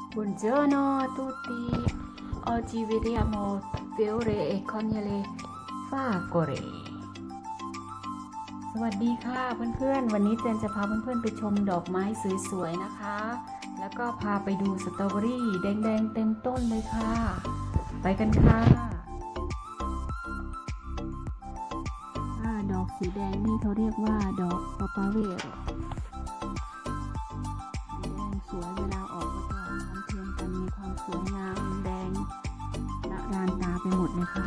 Buongiorno a tutti. Oggi vediamo fiore e coniglio fragole. สวัสดีค่ะเพื่อนๆวันนี้เจนจะพาเพื่อนๆไปชมดอกไม้สวยๆนะคะแล้วก็พาไปดูสตรอเบอรี่แดงๆเต็มต้นเลยค่ะไปกันค่ะดอกสีแดงนี่เขาเรียกว่าดอกปาปาเวลสีแดงสวยเวลาออกก็จะพร้อมเพรียงกันมีความสวยงามแดงละลานตาไปหมดเลยค่ะ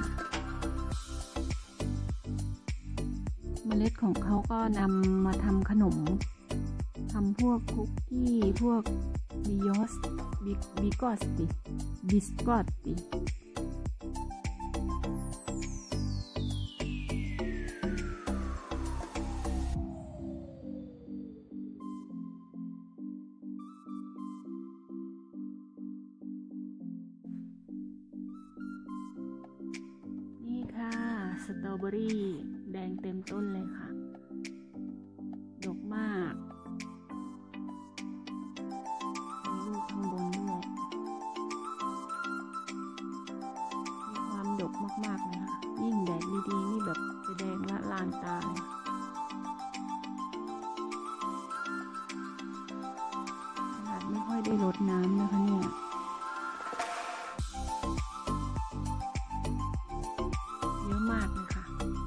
เมล็ดของเขาก็นำมาทำขนมทำพวกคุกกี้พวกบิกอสติบิสกอตตินี่ค่ะสตรอเบอรี่แดงเต็มต้นเลยค่ะดกมากมีลูกข้างบนด้วยมีความดกมากๆเลยค่ะยิ่งแดดดีๆนี่แบบจะแดงละลานตาเลยขนาดไม่ค่อยได้รดน้ำนะคะเนี่ยเยอะมากเลยค่ะ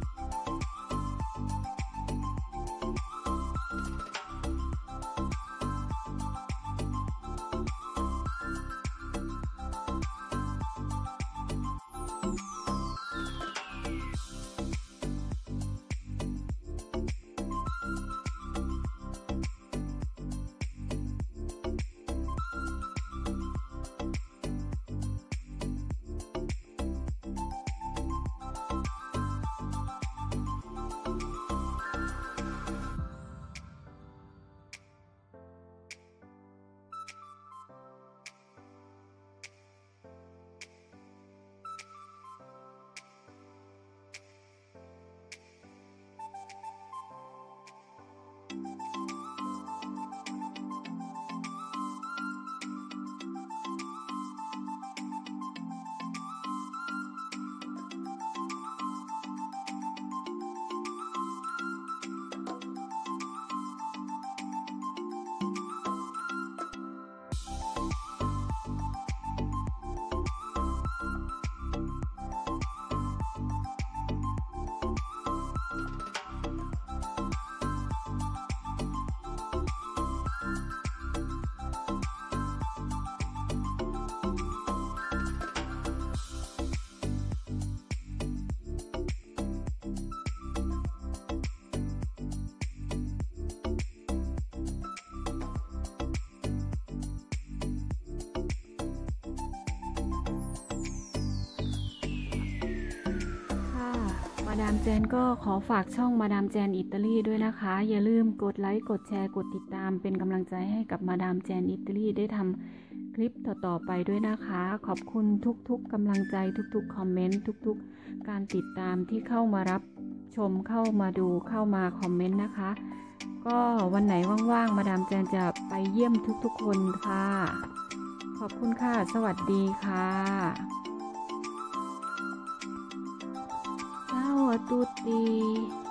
มาดามแจนก็ขอฝากช่องมาดามแจนอิตาลีด้วยนะคะอย่าลืมกดไลค์กดแชร์กดติดตามเป็นกำลังใจให้กับมาดามแจนอิตาลีได้ทำคลิปต่อๆไปด้วยนะคะขอบคุณทุกๆกำลังใจทุกๆคอมเมนต์ทุกๆการติดตามที่เข้ามารับชมเข้ามาดูเข้ามาคอมเมนต์นะคะก็วันไหนว่างๆมาดามแจนจะไปเยี่ยมทุกๆคนค่ะขอบคุณค่ะสวัสดีค่ะCiao a tutti.